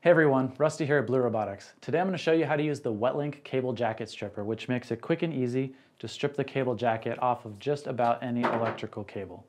Hey everyone, Rusty here at Blue Robotics. Today I'm going to show you how to use the WetLink cable jacket stripper, which makes it quick and easy to strip the cable jacket off of just about any electrical cable.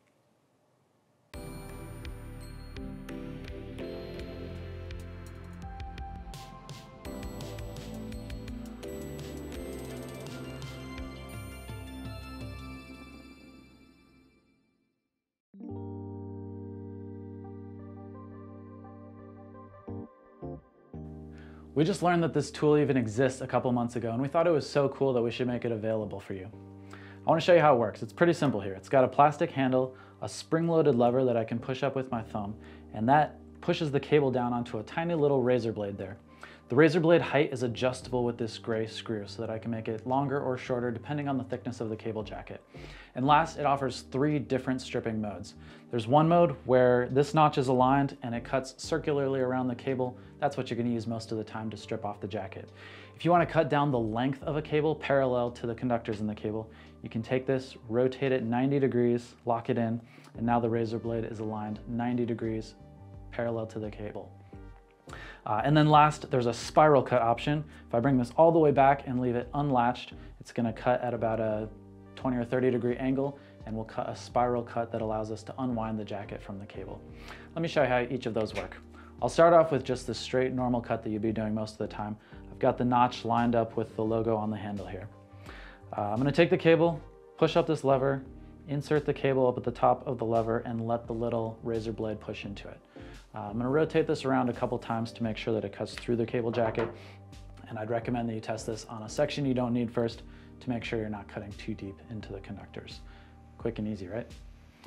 We just learned that this tool even exists a couple months ago, and we thought it was so cool that we should make it available for you. I want to show you how it works. It's pretty simple here. It's got a plastic handle, a spring-loaded lever that I can push up with my thumb, and that pushes the cable down onto a tiny little razor blade there. The razor blade height is adjustable with this gray screw so that I can make it longer or shorter depending on the thickness of the cable jacket. And last, it offers 3 different stripping modes. There's one mode where this notch is aligned and it cuts circularly around the cable. That's what you're going to use most of the time to strip off the jacket. If you want to cut down the length of a cable parallel to the conductors in the cable, you can take this, rotate it 90 degrees, lock it in, and now the razor blade is aligned 90 degrees parallel to the cable. And then last, there's a spiral cut option. If I bring this all the way back and leave it unlatched, it's going to cut at about a 20 or 30 degree angle, and we'll cut a spiral cut that allows us to unwind the jacket from the cable. Let me show you how each of those work. I'll start off with just the straight normal cut that you'd be doing most of the time. I've got the notch lined up with the logo on the handle here. I'm going to take the cable, push up this lever, insert the cable up at the top of the lever, and let the little razor blade push into it. I'm going to rotate this around a couple times to make sure that it cuts through the cable jacket, and I'd recommend that you test this on a section you don't need first to make sure you're not cutting too deep into the conductors. Quick and easy, right?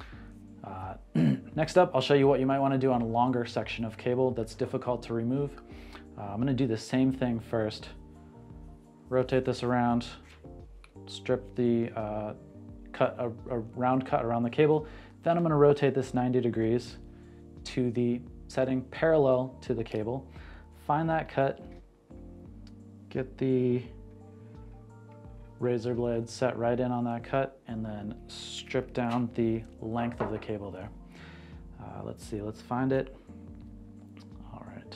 Next up, I'll show you what you might want to do on a longer section of cable that's difficult to remove. I'm going to do the same thing first. Rotate this around, strip the a round cut around the cable. Then I'm going to rotate this 90 degrees to the setting parallel to the cable. Find that cut, get the razor blade set right in on that cut, and then strip down the length of the cable there. Let's see, let's find it. All right.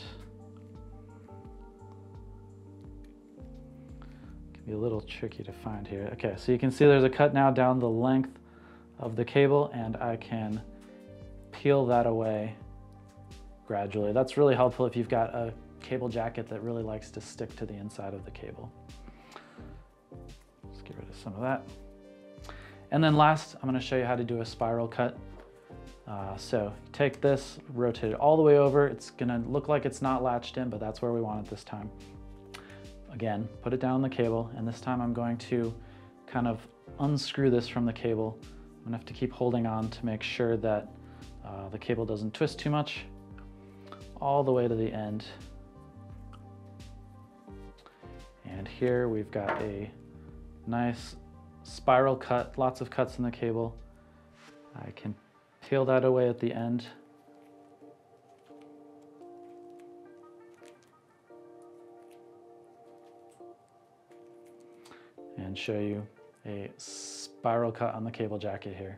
Can be a little tricky to find here. Okay, so you can see there's a cut now down the length of the cable, and I can peel that away gradually. That's really helpful if you've got a cable jacket that really likes to stick to the inside of the cable. Let's get rid of some of that. And then last, I'm going to show you how to do a spiral cut. So take this, rotate it all the way over. It's going to look like it's not latched in, but that's where we want it this time. Again, put it down on the cable, and this time I'm going to kind of unscrew this from the cable. I'm going to have to keep holding on to make sure that the cable doesn't twist too much, all the way to the end. And here we've got a nice spiral cut, lots of cuts in the cable. I can peel that away at the end. And show you a spiral cut on the cable jacket here.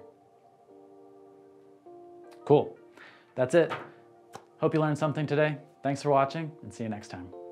Cool. That's it. Hope you learned something today. Thanks for watching, and see you next time.